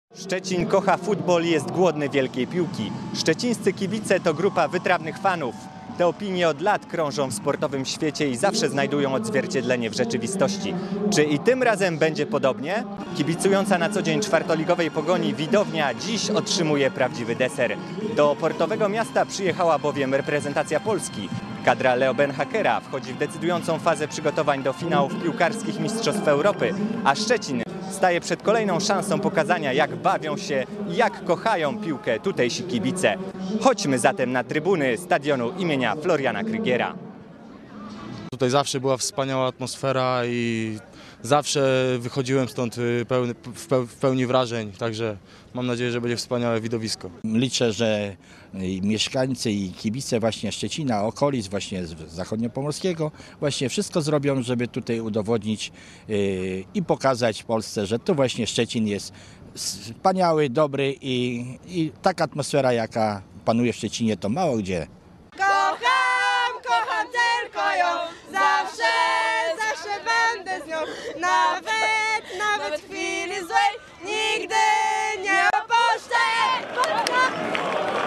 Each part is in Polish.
Szczecin kocha futbol i jest głodny wielkiej piłki. Szczecińscy kibice to grupa wytrawnych fanów. Te opinie od lat krążą w sportowym świecie i zawsze znajdują odzwierciedlenie w rzeczywistości. Czy i tym razem będzie podobnie? Kibicująca na co dzień czwartoligowej Pogoni Widownia dziś otrzymuje prawdziwy deser. Do portowego miasta przyjechała bowiem reprezentacja Polski. Kadra Leo Benhakera wchodzi w decydującą fazę przygotowań do finałów piłkarskich Mistrzostw Europy, a Szczecin staje przed kolejną szansą pokazania, jak bawią się i jak kochają piłkę tutejsi kibice. Chodźmy zatem na trybuny stadionu imienia Floriana Krygiera. Tutaj zawsze była wspaniała atmosfera i zawsze wychodziłem stąd w pełni wrażeń, także mam nadzieję, że będzie wspaniałe widowisko. Liczę, że mieszkańcy i kibice właśnie Szczecina, okolic właśnie zachodniopomorskiego właśnie wszystko zrobią, żeby tutaj udowodnić i pokazać Polsce, że tu właśnie Szczecin jest wspaniały, dobry i taka atmosfera, jaka panuje w Szczecinie, to mało gdzie. Kocham tylko ją, zawsze będę z nią, nawet w chwili złej, nigdy nie opuszczę jej.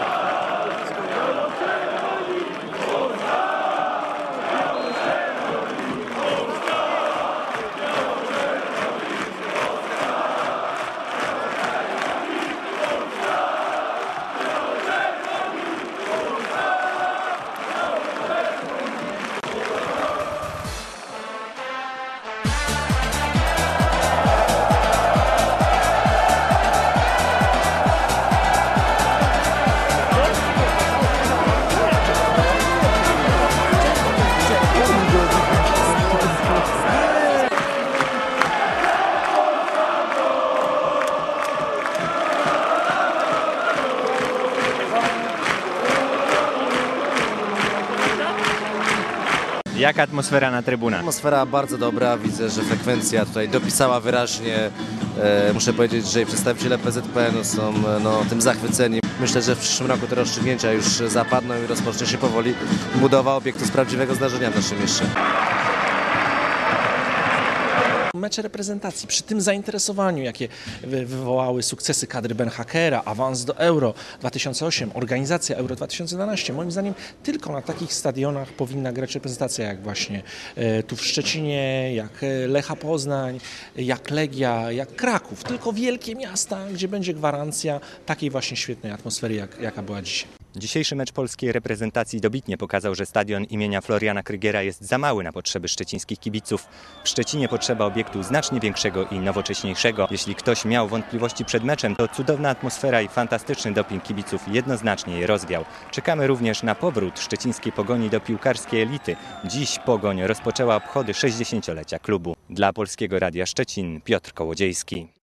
Jaka atmosfera na trybunach? Atmosfera bardzo dobra, widzę, że frekwencja tutaj dopisała wyraźnie. Muszę powiedzieć, że przedstawiciele PZPN są tym zachwyceni. Myślę, że w przyszłym roku te rozstrzygnięcia już zapadną i rozpocznie się powoli budowa obiektu z prawdziwego zdarzenia w naszym mieście. Mecze reprezentacji, przy tym zainteresowaniu, jakie wywołały sukcesy kadry Benhakera, awans do Euro 2008, organizacja Euro 2012, moim zdaniem tylko na takich stadionach powinna grać reprezentacja jak właśnie tu w Szczecinie, jak Lecha Poznań, jak Legia, jak Kraków. Tylko wielkie miasta, gdzie będzie gwarancja takiej właśnie świetnej atmosfery, jaka była dzisiaj. Dzisiejszy mecz polskiej reprezentacji dobitnie pokazał, że stadion imienia Floriana Krygiera jest za mały na potrzeby szczecińskich kibiców. W Szczecinie potrzeba obiektu znacznie większego i nowocześniejszego. Jeśli ktoś miał wątpliwości przed meczem, to cudowna atmosfera i fantastyczny doping kibiców jednoznacznie je rozwiał. Czekamy również na powrót szczecińskiej Pogoni do piłkarskiej elity. Dziś Pogoń rozpoczęła obchody 60-lecia klubu. Dla Polskiego Radia Szczecin Piotr Kołodziejski.